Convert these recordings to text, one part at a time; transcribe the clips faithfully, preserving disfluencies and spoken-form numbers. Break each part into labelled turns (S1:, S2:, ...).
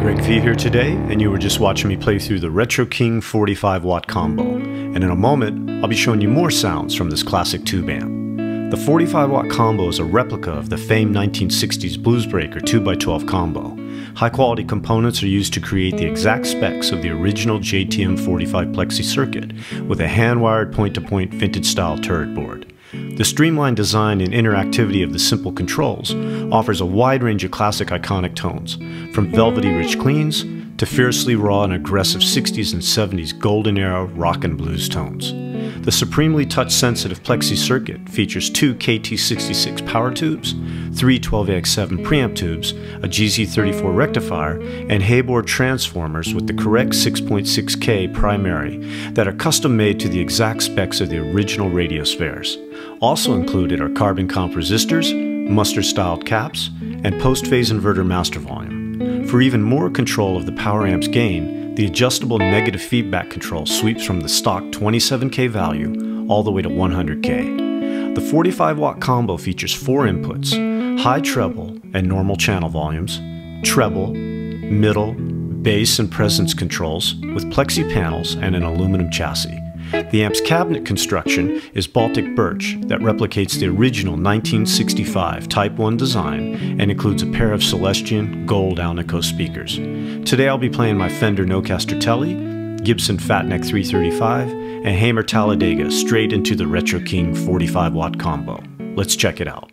S1: Greg V here today, and you were just watching me play through the Retro King forty-five watt combo. And in a moment, I'll be showing you more sounds from this classic tube amp. The forty-five watt combo is a replica of the famed nineteen sixties Bluesbreaker two by twelve combo. High quality components are used to create the exact specs of the original J T M forty-five Plexi circuit, with a hand-wired point-to-point vintage-style turret board. The streamlined design and interactivity of the simple controls offers a wide range of classic iconic tones, from velvety rich cleans to fiercely raw and aggressive sixties and seventies golden era rock and blues tones. The supremely touch-sensitive Plexi circuit features two K T sixty-six power tubes, three twelve A X seven preamp tubes, a G Z thirty-four rectifier, and Hayboard transformers with the correct six point six K primary that are custom-made to the exact specs of the original Radiospheres. Also included are carbon comp resistors, mustard-styled caps, and post-phase inverter master volume. For even more control of the power amp's gain, the adjustable negative feedback control sweeps from the stock twenty-seven K value all the way to one hundred K. The forty-five watt combo features four inputs: high treble and normal channel volumes, treble, middle, bass and presence controls with Plexi panels and an aluminum chassis. The amp's cabinet construction is Baltic birch that replicates the original nineteen sixty-five Type one design and includes a pair of Celestion gold Alnico speakers. Today I'll be playing my Fender Nocaster Tele, Gibson Fatneck three thirty-five, and Hamer Talladega straight into the Retro King forty-five watt combo. Let's check it out.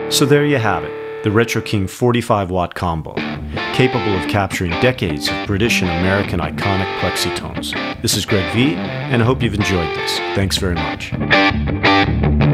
S1: So there you have it, the Retro King forty-five watt combo, capable of capturing decades of British and American iconic plexitones. This is Greg V, and I hope you've enjoyed this. Thanks very much.